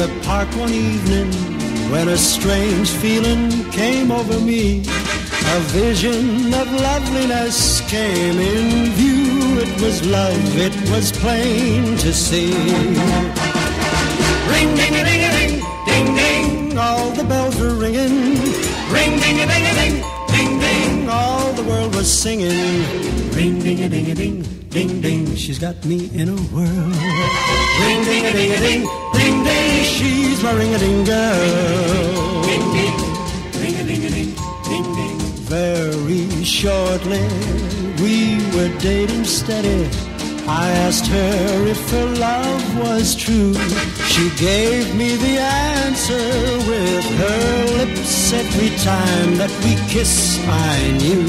the park one evening when a strange feeling came over me. A vision of loveliness came in view. It was love, it was plain to see. Ring, ding, a ding, a ding, ding, ding, all the bells were ringing. Ring, ding, a ding, a ding, ding, ding, all the world was singing. Ring, ding, a ding, a ding, ding, ding, she's got me in a whirl. Ring, ding, a ding, a ding, ding, ding, she's my ring-a-ding girl. Ding, ding, ring-a-ding-a-ding, ding, ding. Very shortly, we were dating steady. I asked her if her love was true. She gave me the answer with her lips. Every time that we kiss, I knew.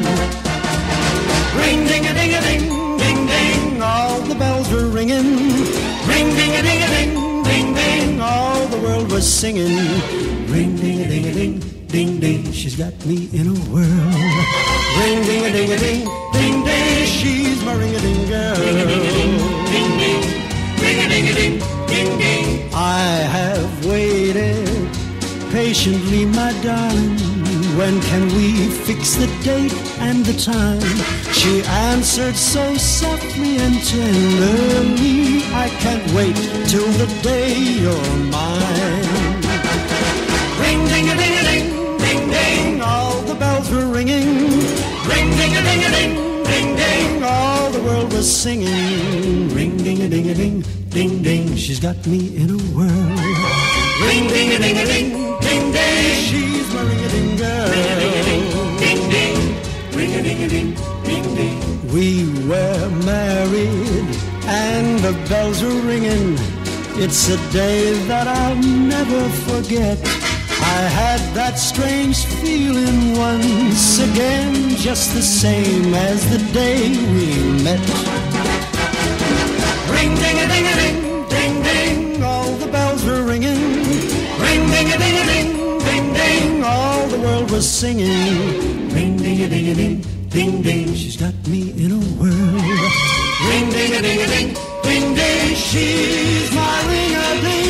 Ring, ding-a-ding-a-ding, ding, ding, all the bells were ringing. Ring, ding-a-ding-a-ding, ding, ding, all the world was singing. Ring, ding-a-ding-a-ding, ding, ding, she's got me in a whirl. Ring, ding-a-ding-a-ding, ding, ding, she's my ring-a-ding girl. Ring-a-ding-a-ding, ding, ding, ring-a-ding-a-ding, ding, ding. I have waited patiently, my darling. When can we fix the date and the time? She answered so softly and tenderly, I can't wait till the day you're mine. Ring, ding-a-ding-a-ding, ding, ding, all the bells were ringing. Ring, ding-a-ding-a-ding, ding, ding, all the world was singing. Ring, ding-a-ding-a-ding, ding, ding, she's got me in a whirl. Ring, ding-a-ding-a-ding, ding, ding, she's my ring-a-ding girl. Ring-a-ding-a-ding, ding, ding, ring-a-ding-a-ding, ding, ding. We were married and the bells were ringing. It's a day that I'll never forget. I had that strange feeling once again, just the same as the day we met. Ring, ding-a-ding-a-ding, ding, ding, all the bells were ringing. Ring, ding-a-ding-a-ding, ding, ding, all the world was singing. Ring, ding-a-ding-a-ding, ding, ding, she's got me in a whirl. Ring, ding-a-ding-a-ding, ding, ding, she's my ring-a-ding.